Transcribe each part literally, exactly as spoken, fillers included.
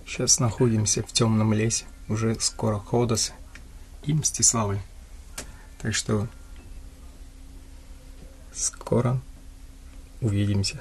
Сейчас находимся в темном лесе, уже скоро Ходосы и Мстиславль. Так что скоро увидимся.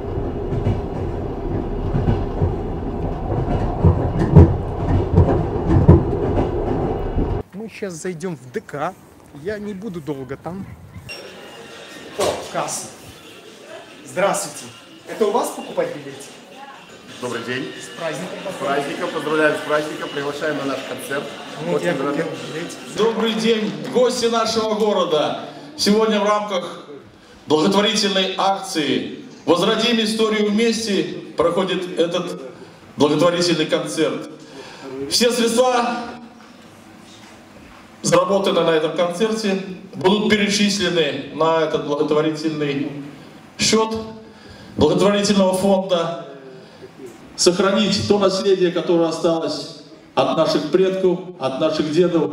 Мы сейчас зайдем в ДК. Я не буду долго там. О, касса. Здравствуйте. Это у вас покупать билетики? Добрый день. С праздником. С праздником. Поздравляем с праздником. Приглашаем на наш концерт. Вот я купил билетик. Добрый день, гости нашего города. Сегодня в рамках благотворительной акции «Возродим историю вместе» проходит этот благотворительный концерт. Все средства, заработанные на этом концерте, будут перечислены на этот благотворительный счет благотворительного фонда. Сохранить то наследие, которое осталось от наших предков, от наших дедов.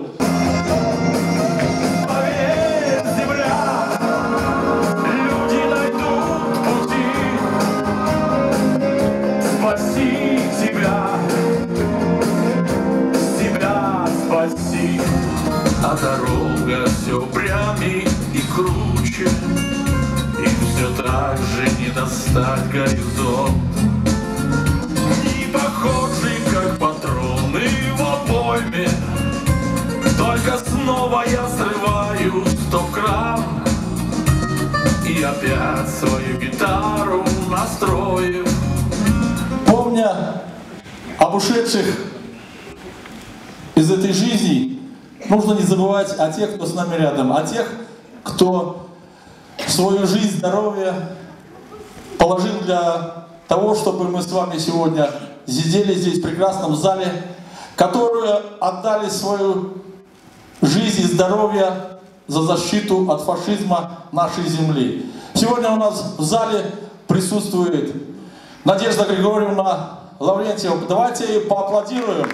Спаси себя, себя спаси. А дорога все прямей и круче, и все так же не достать горизонт. Не похожий, как патроны в обойме, только снова я срываю стоп-кран и опять свою гитару настрою. Помня об ушедших из этой жизни, нужно не забывать о тех, кто с нами рядом, о тех, кто свою жизнь, здоровье положил для того, чтобы мы с вами сегодня сидели здесь в прекрасном зале, которые отдали свою жизнь и здоровье за защиту от фашизма нашей земли. Сегодня у нас в зале присутствует Надежда Григорьевна Лаврентьева. Давайте ей поаплодируем.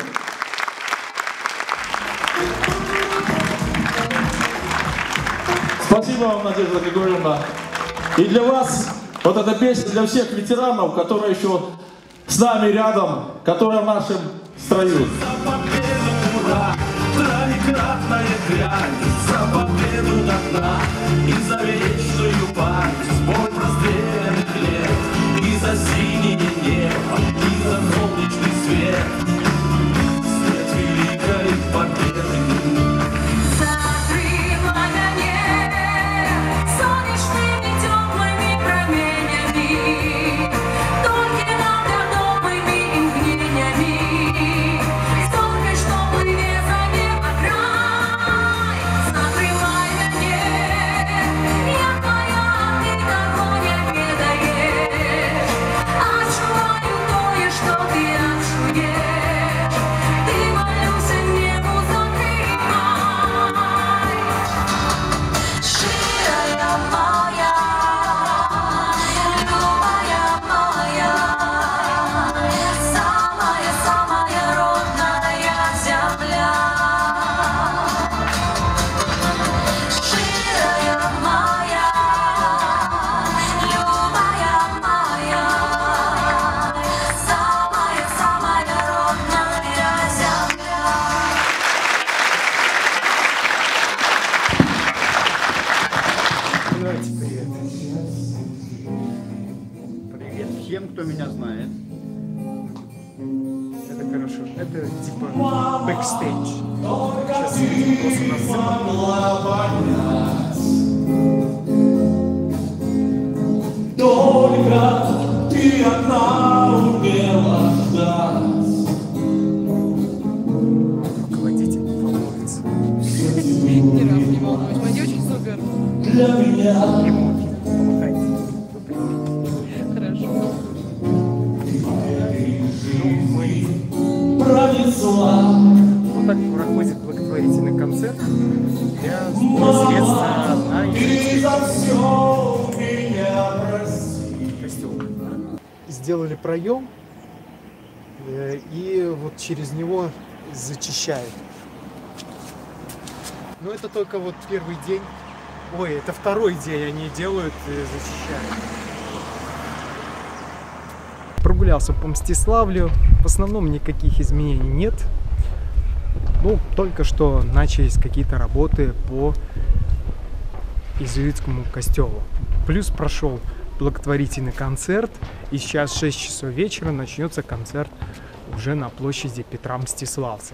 Спасибо вам, Надежда Григорьевна. И для вас вот эта песня для всех ветеранов, которые еще с нами рядом, которые в нашем строю. За победу, ура! Троекратная грань, за победу до дна, и за вечную память, бой расстрелянных лет, и за синее небо, и за солнечный свет, свет великой победы. Всем, кто меня знает. Это хорошо. Это типа бэкстейдж. Сейчас у нас только ты одна умела ждать. руководитель волнуется. Ни разу не волнуюсь. Пойдешь, супер. Для меня. Хорошо. Вот так проходит благотворительный концерт для средства на костюм. Сделали проем, и вот через него зачищают. Но это только вот первый день. Ой, это второй день они делают и зачищают. Прогуляемся. прогулялся по Мстиславлю. В основном никаких изменений нет. Ну, только что начались какие-то работы по иезуитскому костелу. Плюс прошел благотворительный концерт. И сейчас в шесть часов вечера начнется концерт уже на площади Петра Мстиславца.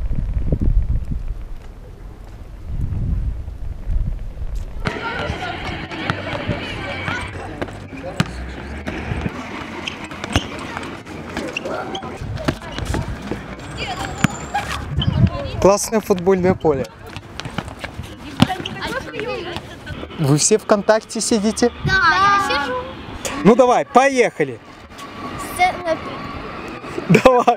Классное футбольное поле. Вы все ВКонтакте сидите? Да, я сижу. Ну давай, поехали. Сцена... Давай.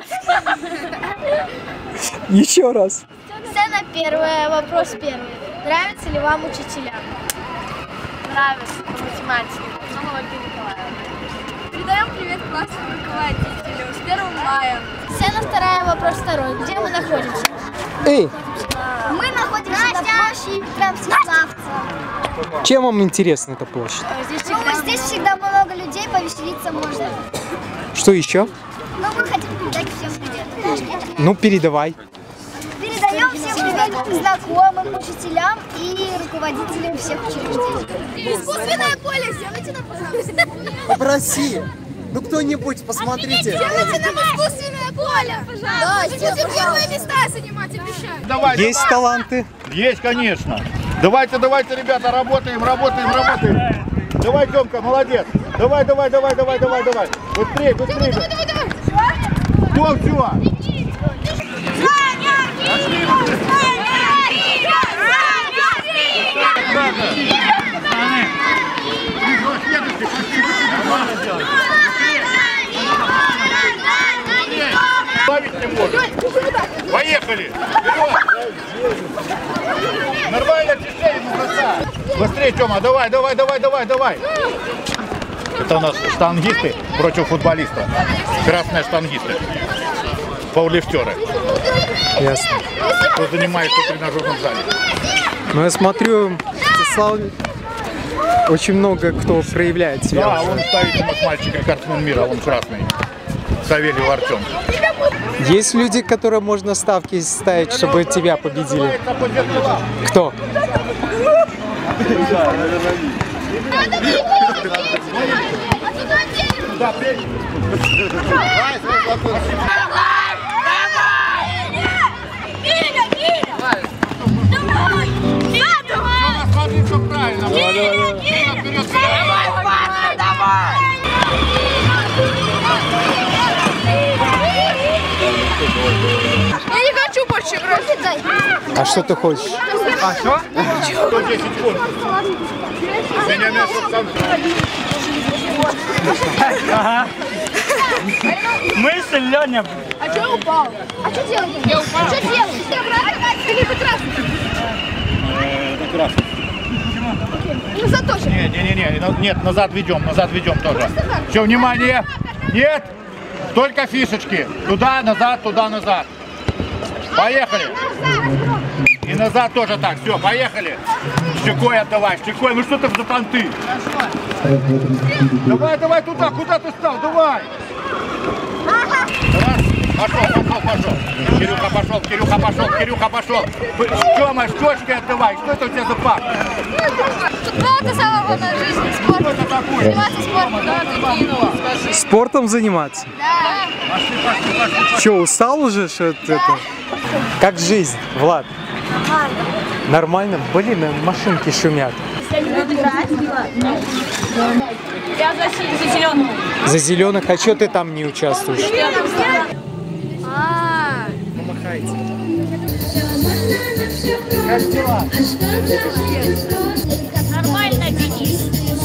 Еще раз. Сцена первая, вопрос первый. Нравятся ли вам учителя? Нравится по математике. Самого Николаевна. Передаем привет классному руководителю с первым маем. Сцена вторая, вопрос второй. Где мы находимся? Эй, Мы находимся на площади Петра Мстиславца. чем вам интересна эта площадь? Здесь всегда... Ну, здесь всегда много людей, повеселиться можно. Что еще? Но мы хотим передать всем привет. Ну, передавай. Передаем всем привет знакомым, учителям и руководителям всех учреждений. Искусственное поле сделайте нам, пожалуйста. Попроси. Ну, кто-нибудь, посмотрите. Сделайте нам искусственное поле, пожалуйста. Да, мы будем первые места занимать, обещаю. Давай, Есть давай. таланты? Есть, конечно. Давайте, давайте, ребята, работаем, работаем, работаем. Давай, Тёмка, молодец. Давай, давай, давай, давай, давай, давай. Быстрее, быстрее. Давай, давай, давай. Кто, все? Поехали! Нормально, тишей, быстрее, Тёма, давай, давай, давай, давай, давай. Это у нас штангисты против футболистов. Красные штангисты. Пауэрлифтеры. Ясно. Кто занимается в тренажерном зале. Ну, я смотрю, Мстислав... очень много кто проявляет себя. Да, он стоит у нас мальчик, рекордсмен мира, он красный. Савельев Артем. Есть люди, которые можно ставки ставить, чтобы тебя победили? Кто? Смотри, все правильно. Я не хочу больше играть. А что ты хочешь? А что? сто десять фунтов. Меня мясо сам. Ага. Мысль, Леня. А что я упал? А что делать? Я упал. А что делать? Ты обратно? Или ты красный? Это красный. Назад тоже. Не, не, не, не, нет, назад ведем, назад ведем тоже. Все, внимание. Нет, только фишечки. Туда, назад, туда, назад. Поехали. И назад тоже так. Все, поехали. Щекой отдавай, щекой. Ну что ты за понты? Давай, давай туда, куда ты стал? Давай. Раз. Пошел, пошел, пошел. Кирюха пошел, Кирюха пошел, Кирюха пошел. Тёма, щечки отдавай. Что это у тебя за пак? Футбол — это самое главное в жизни. Спорт. Что это такое? Заниматься спортом. Да, ты кинул. Спортом заниматься? Да. Пошли, пошли, пошли. Че, устал уже? Что это? Как жизнь, Влад? Нормально. Нормально? Блин, машинки шумят. Я за, за зеленую. За зеленых, а что ты там не участвуешь? А, Помахайте. Как дела? нормально, Денис.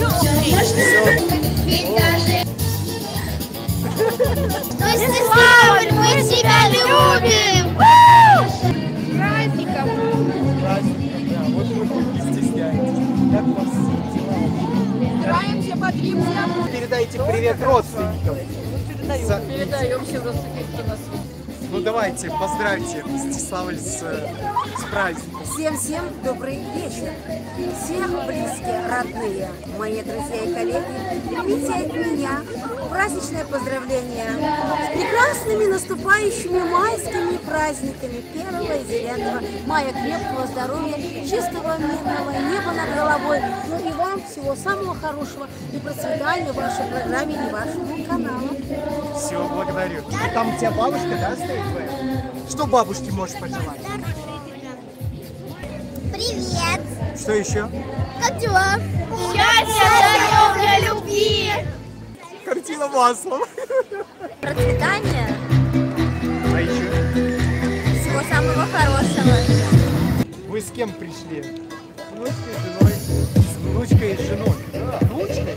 Мстиславль, мы тебя любим! Праздником! Да, вот вы не стесняетесь. Как у вас дела? Стараемся подлиться. Передайте привет родственникам. Передаем всем родственникам, кто нас видит. Ну давайте, поздравьте Мстиславль с, с праздником. Всем-всем добрый вечер. Всех близкие, родные, мои друзья и коллеги, примите от меня праздничное поздравление с прекрасными наступающими майскими праздниками первого и девятого мая. Крепкого здоровья, чистого мирного неба над головой. Ну и вам всего самого хорошего и процветания в вашей программе и вашему каналу. Все, благодарю. Там у тебя бабушка, да, стоит твоя? Что бабушке можешь пожелать? Привет! Что еще? Как дела? Счастья, здоровья, любви! Картина маслом. Процветания, А еще? всего самого хорошего. Вы с кем пришли? С внучкой и женой. С внучкой и женой. Внучкой?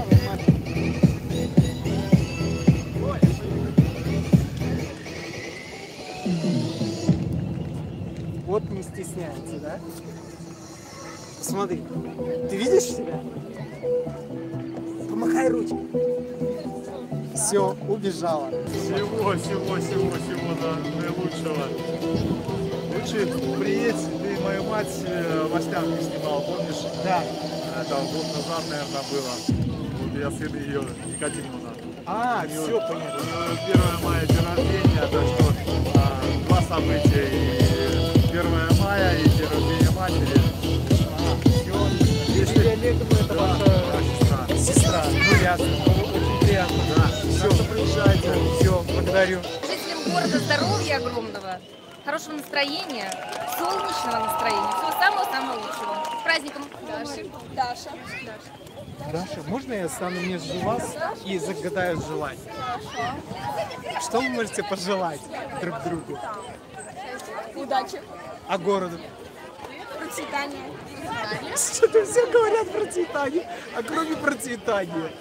Вот не стесняется, да? Посмотри. Ты видишь себя? Помахай ручкой. Все, убежала. Всего, всего, всего, всего наилучшего. Лучше приедь, ты мою мать в Остянке снимал, помнишь? Да. Это год назад, наверное, было. Вот я сын ее, Екатерина. А, все понятно. первое мая день рождения, так что а, два события. И первое мая, и день рождения матери. А, все. Если Олеговна, это Да, ваша да, сестра. сестра. Ну ясно. Ну, очень приятно. Да. Все, Так что приезжайте. все, благодарю. Жителям города здоровья огромного, хорошего настроения, солнечного настроения, всего самого-самого лучшего. С праздником! Даша. Даша. Даша, можно я стану между вас и загадаю желание? Что вы можете пожелать друг другу? Удачи. А городу? Процветания. Что-то все говорят процветание, а кроме процветания.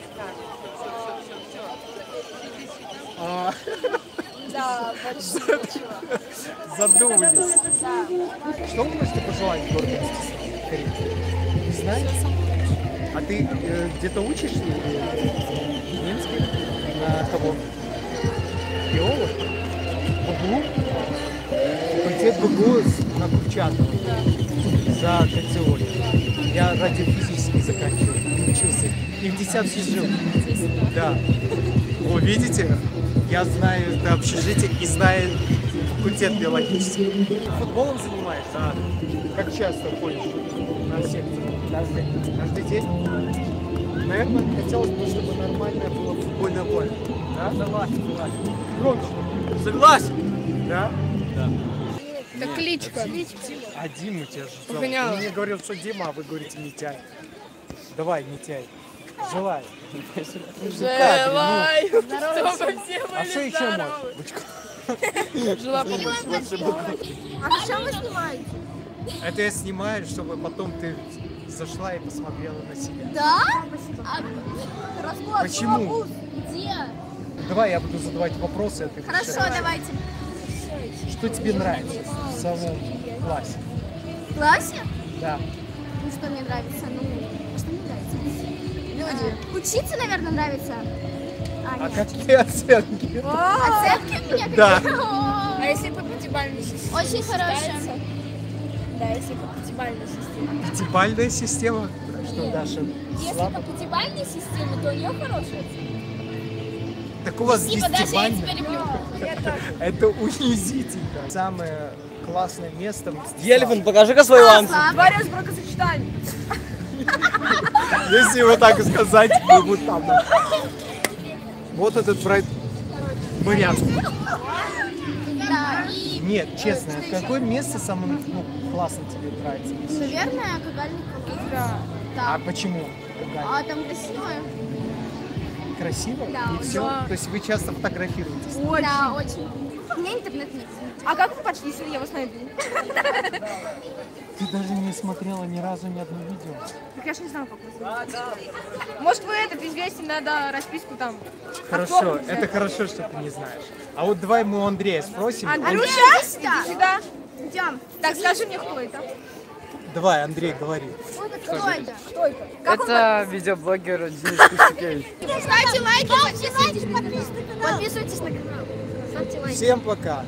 А, Да, большое. задумались. Что вы можете пожелать городу Мстиславль? Не знаете? А ты э, где-то учишься или в Минске? На кого? Биолог? БГУ? Факультет БГУ на Курчатова. За категорию. Я радиофизический заканчивал, учился. И в десятке жил. Да. О, видите? Я знаю это общежитие и знаю факультет биологический. Футболом занимаешься? Да. Как часто ходишь на секцию? Каждый, каждый день? Наверное, хотелось бы, чтобы нормальное было футбольное поле. Да? Согласен, согласен. Громче. Согласен? Да? Да. Это кличка. А Диму тебя же зовут. Погоняла. Он мне говорил, что Дима, а вы говорите Митяй. Давай, Митяй. Желай. Желай, Ну, чтобы все а что были еще здоровы. можешь? Жила побольше. А зачем вы снимаете? Это я снимаю, чтобы потом ты зашла и посмотрела на себя. Да? А, расклад Почему? глобус где? Давай я буду задавать вопросы, а ты будешь Хорошо, отвечать. давайте. Что тебе нравится в самом классе? В классе? Да. Ну что мне нравится? Ну, что мне нравится? Люди. А, учиться, наверное, нравится. А, А нет. какие оценки? Оценки у меня Да. какие? О, А если по пятибалльной системе? Очень хорошая. Да, если по пятибалльной системе. Пятибалльная система. Что, Даша, Если слабо? по пятибалльной системе, то у нее хорошая. Так у вас Спасибо, Даша, я десятибалльная. тебя люблю. Это унизительно. Самое классное место. Ельфин, покажи-ка свой ланс. Говорю с бракосочетанием. Если вот так сказать, вы вот там. Вот этот брат моряк. Да. Нет, честно, какое место самое ну, классно тебе нравится? Наверное, Кагальный колодец. Да. А Да. почему? А там красиво? Красиво? Да, И все? да. То есть вы часто фотографируетесь? Да, очень. У меня интернет нет. А как вы пошли, если я вас найду? Ты даже не смотрела ни разу ни одно видео. Так я ж не знаю, как вас зовут. Может, вы это, известен, надо расписку там. Хорошо, Оформить, это да. хорошо, что ты не знаешь. А вот давай мы у Андрея спросим. Он- Андрюша, иди сюда. Идем. Так, скажи мне, кто это? Давай, Андрей, говори. Кто это? Кто это? Как он Это видеоблогер Денис Кустикевич. Ставьте лайки, подписывайтесь, подписывайтесь на канал. Ставьте лайки. Всем пока.